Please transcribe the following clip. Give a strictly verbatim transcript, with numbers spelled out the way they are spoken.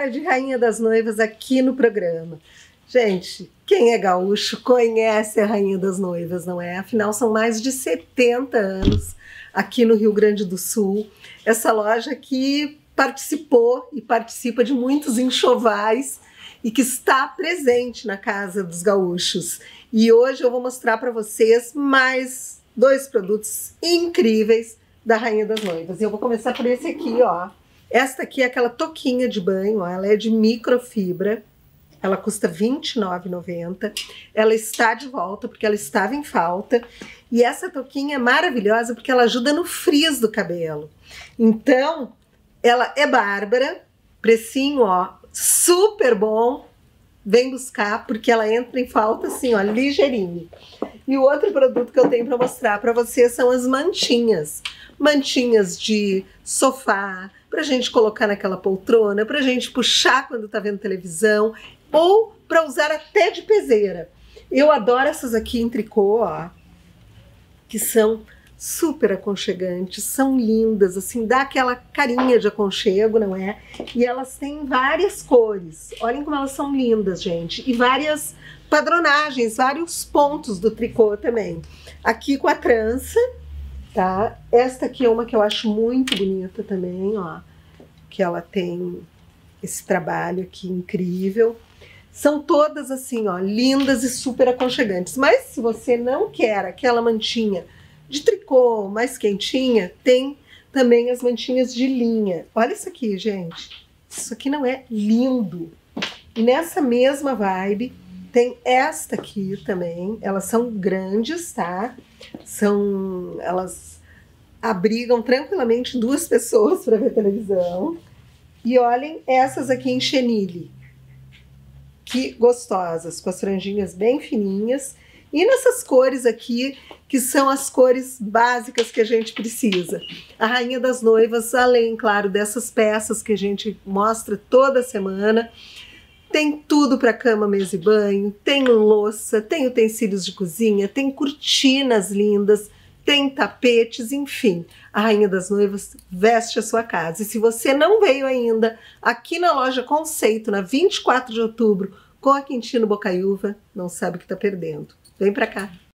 hora de Rainha das Noivas aqui no programa. Gente, quem é gaúcho conhece a Rainha das Noivas, não é? Afinal, são mais de setenta anos aqui no Rio Grande do Sul. Essa loja que participou e participa de muitos enxovais e que está presente na casa dos gaúchos. E hoje eu vou mostrar para vocês mais dois produtos incríveis da Rainha das Noivas. E eu vou começar por esse aqui, ó. Esta aqui é aquela touquinha de banho, ó. Ela é de microfibra. Ela custa vinte e nove reais e noventa centavos. Ela está de volta porque ela estava em falta. E essa touquinha é maravilhosa porque ela ajuda no frizz do cabelo. Então, ela é bárbara. Precinho, ó, super bom. Vem buscar porque ela entra em falta assim, ó, ligeirinho. E o outro produto que eu tenho para mostrar para vocês são as mantinhas. Mantinhas de sofá, pra gente colocar naquela poltrona, pra gente puxar quando tá vendo televisão, ou para usar até de peseira. Eu adoro essas aqui em tricô, ó, que são super aconchegantes, são lindas, assim, dá aquela carinha de aconchego, não é? E elas têm várias cores, olhem como elas são lindas, gente, e várias padronagens, vários pontos do tricô também. Aqui com a trança, tá? Esta aqui é uma que eu acho muito bonita também, ó, que ela tem esse trabalho aqui incrível. São todas assim, ó, lindas e super aconchegantes. Mas se você não quer aquela mantinha de tricô mais quentinha, tem também as mantinhas de linha. Olha isso aqui, gente. Isso aqui não é lindo? E nessa mesma vibe, tem esta aqui também. Elas são grandes, tá? São, elas abrigam tranquilamente duas pessoas para ver televisão. E olhem essas aqui em chenille. Que gostosas, com as franjinhas bem fininhas. E nessas cores aqui, que são as cores básicas que a gente precisa. A Rainha das Noivas, além, claro, dessas peças que a gente mostra toda semana, tem tudo para cama, mesa e banho, tem louça, tem utensílios de cozinha, tem cortinas lindas, tem tapetes, enfim. A Rainha das Noivas veste a sua casa. E se você não veio ainda aqui na loja Conceito, na vinte e quatro de outubro, com a Quintino Bocaiúva, não sabe o que está perdendo. Vem para cá.